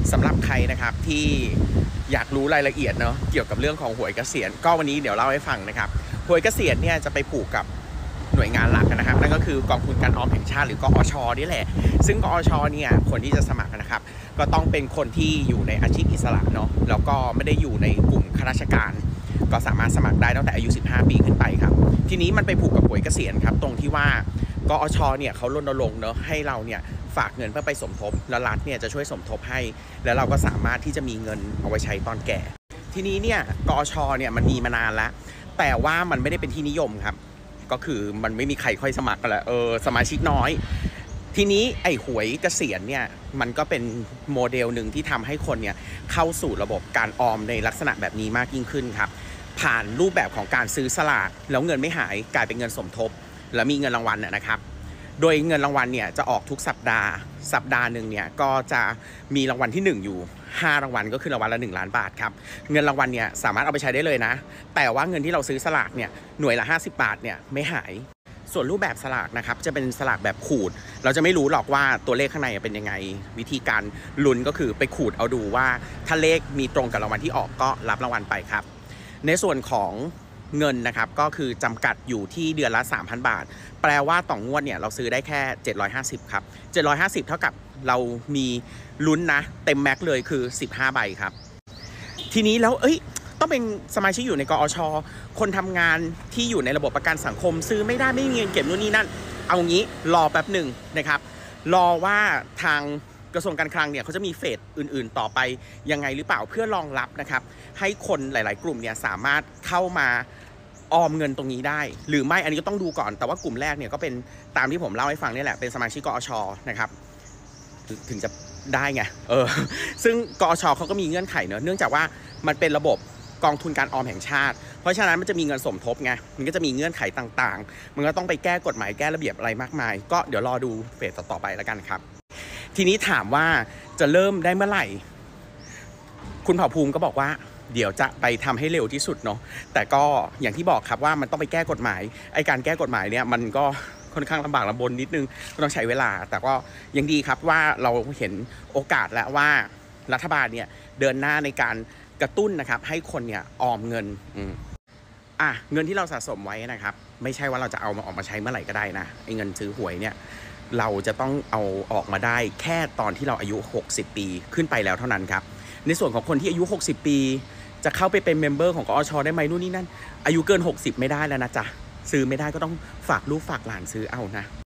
สำหรับใครนะครับที่อยากรู้รายละเอียดเนาะเกี่ยวกับเรื่องของหวยเกษียณก็วันนี้เดี๋ยวเล่าให้ฟังนะครับหวยเกษียณเนี่ยจะไปผูกกับหน่วยงานหลักนะครับนั่นก็คือกองทุนการออมแห่งชาติหรือกอชนี่แหละซึ่งกอชเนี่ยคนที่จะสมัครนะครับก็ต้องเป็นคนที่อยู่ในอาชีพอิสระเนาะแล้วก็ไม่ได้อยู่ในกลุ่มข้าราชการก็สามารถสมัครได้ตั้งแต่อายุ15 ปีขึ้นไปครับทีนี้มันไปผูกกับหวยเกษียณครับตรงที่ว่ากอชเนี่ยเขารณรงค์เนาะให้เราเนี่ยฝากเงินเพื่อไปสมทบแล้วรัฐเนี่ยจะช่วยสมทบให้แล้วเราก็สามารถที่จะมีเงินเอาไว้ใช้ตอนแก่ทีนี้เนี่ยกอชเนี่ยมันมีมานานแล้วแต่ว่ามันไม่ได้เป็นที่นิยมครับก็คือมันไม่มีใครค่อยสมัครกันแล้วสมาชิกน้อยทีนี้ไอ้หวยเกษียณเนี่ยมันก็เป็นโมเดลหนึ่งที่ทำให้คนเนี่ยเข้าสู่ระบบการออมในลักษณะแบบนี้มากยิ่งขึ้นครับผ่านรูปแบบของการซื้อสลากแล้วเงินไม่หายกลายเป็นเงินสมทบแล้วมีเงินรางวัลนะครับโดยเงินรางวัลเนี่ยจะออกทุกสัปดาห์หนึ่งเนี่ยก็จะมีรางวัลที่1อยู่5รางวัลก็คือรางวัลละ1 ล้านบาทครับเงินรางวัลเนี่ยสามารถเอาไปใช้ได้เลยนะแต่ว่าเงินที่เราซื้อสลากเนี่ยหน่วยละ50 บาทเนี่ยไม่หายส่วนรูปแบบสลากนะครับจะเป็นสลากแบบขูดเราจะไม่รู้หรอกว่าตัวเลขข้างในเป็นยังไงวิธีการลุ้นก็คือไปขูดเอาดูว่าถ้าเลขมีตรงกับรางวัลที่ออกก็รับรางวัลไปครับในส่วนของเงินนะครับก็คือจำกัดอยู่ที่เดือนละ 3,000 บาทแปลว่าต่องวดเนี่ยเราซื้อได้แค่750ครับ750เท่ากับเรามีลุ้นนะเต็มแม็กเลยคือ15ใบครับทีนี้แล้วต้องเป็นสมาชิกอยู่ในกอชคนทำงานที่อยู่ในระบบประกันสังคมซื้อไม่ได้ไม่มีเงินเก็บนู่นนี่นั่นเอางี้รอแป๊บหนึ่งนะครับรอว่าทางกระทรวงการคลังเนี่ยเขาจะมีเฟสอื่นๆต่อไปยังไงหรือเปล่าเพื่อรองรับนะครับให้คนหลายๆกลุ่มเนี่ยสามารถเข้ามาออมเงินตรงนี้ได้หรือไม่อันนี้ก็ต้องดูก่อนแต่ว่ากลุ่มแรกเนี่ยก็เป็นตามที่ผมเล่าให้ฟังนี่แหละเป็นสมาชิกกอชนะครับถึงจะได้ไงซึ่งกอชเขาก็มีเงื่อนไขเนอะเนื่องจากว่ามันเป็นระบบกองทุนการออมแห่งชาติเพราะฉะนั้นมันจะมีเงินสมทบไงมันก็จะมีเงื่อนไขต่างๆมันก็ต้องไปแก้กฎหมายแก้ระเบียบอะไรมากมายก็เดี๋ยวรอดูเฟสต่อไปแล้วกันครับทีนี้ถามว่าจะเริ่มได้เมื่อไหร่คุณเผ่าภูมิก็บอกว่าเดี๋ยวจะไปทำให้เร็วที่สุดเนาะแต่ก็อย่างที่บอกครับว่ามันต้องไปแก้กฎหมายไอ้การแก้กฎหมายเนี่ยมันก็ค่อนข้างลำบากลำบนนิดนึงก็ต้องใช้เวลาแต่ก็ยังดีครับว่าเราเห็นโอกาสแล้วว่ารัฐบาลเนี่ยเดินหน้าในการกระตุ้นนะครับให้คนเนี่ยออมเงินเงินที่เราสะสมไว้นะครับไม่ใช่ว่าเราจะเอามาออกมาใช้เมื่อไหร่ก็ได้นะไอ้เงินซื้อหวยเนี่ยเราจะต้องเอาออกมาได้แค่ตอนที่เราอายุ60 ปีขึ้นไปแล้วเท่านั้นครับในส่วนของคนที่อายุ60 ปีจะเข้าไปเป็นเมมเบอร์ของกอชได้ไหมนู่นนี่นั่นอายุเกิน60ไม่ได้แล้วนะจ๊ะซื้อไม่ได้ก็ต้องฝากลูกฝากหลานซื้อเอานะ